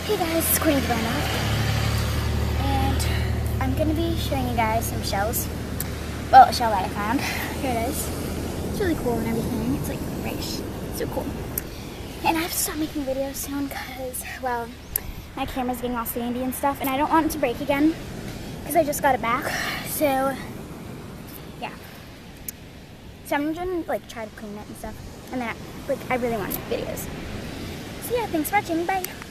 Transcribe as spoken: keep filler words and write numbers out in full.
Hey guys, it's Queen Brenda, and I'm gonna be showing you guys some shells. Well, a shell that I found. Here it is. It's really cool and everything. It's like right, so cool. And I have to stop making videos soon because, well, my camera's getting all sandy and stuff, and I don't want it to break again because I just got it back. So, yeah. So I'm gonna like try to clean it and stuff, and then like I really want to make videos. So yeah, thanks for watching. Bye.